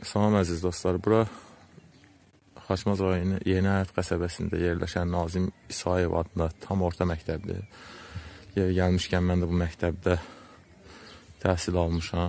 Salam əziz dostlar, bura Xaçmaz rayonu Yeni Həyat qəsəbəsində yerləşən Nazim İsayev adında tam orta məktəbdir. Gəlmişkən mən də bu məktəbdə təhsil almışam.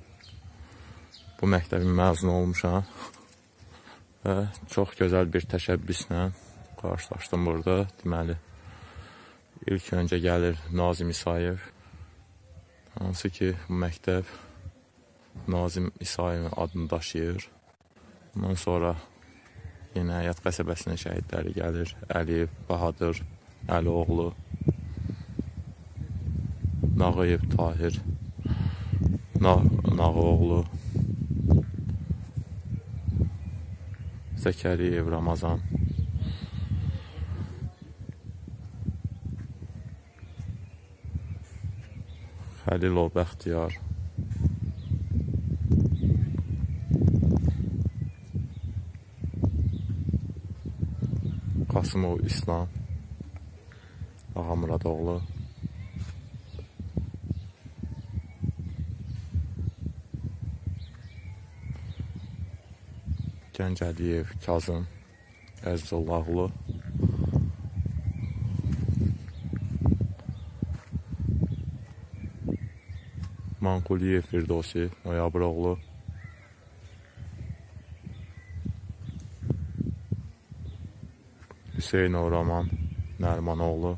Bu məktəbin məzunu olmuşam və çox gözəl bir təşəbbüslə qarşılaşdım burada. Deməli, ilk öncə gəlir Nazim İsayev, hansı ki bu məktəb Nazim İsayevin adını daşıyır. Ondan sonra Yeni Həyat qəsəbəsinin şəhidləri gəlir. Əliyev, Bahadır, Əlioğlu, Nağıyev, Tahir, Nağıoğlu, Zəkəriyev, Ramazan, Xəlilov, Bəxtiyar, Qasımov, İslam, Ağamuradoğlu, Gəncəliyev, Kazım, Əzizoğlu, Manquliyev, Firdevsi, Noyabroğlu, Hüseynov, Roman, Nərmanoğlu,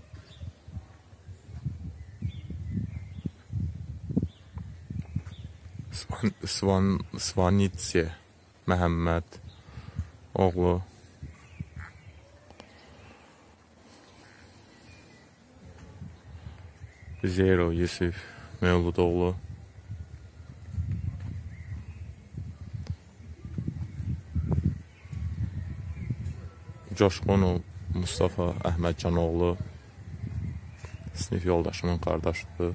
Svanitsi, Məhəmməd oğlu, Üzeyirov, Yusuf Mevludoğlu, Coşqunov Mustafa Əhmədcanoğlu, sinif yoldaşımın qardaşıdır.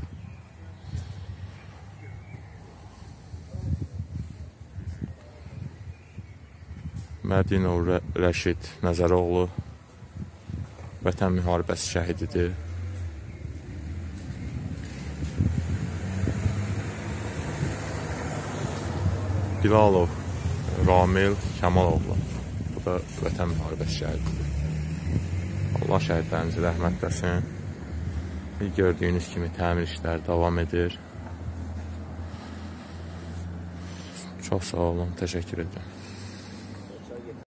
Mədinov Rəşid Nəzəroğlu, Vətən müharibəsi şəhididir. Bilalov Ramil Kəmaloğlu, bu da Vətən müharibəsi şəhididir. Allah şəhidlərimizi rəhmət etsin. Gördüyünüz kimi təmir işləri davam edir. Çox sağ olun, təşəkkür edirəm.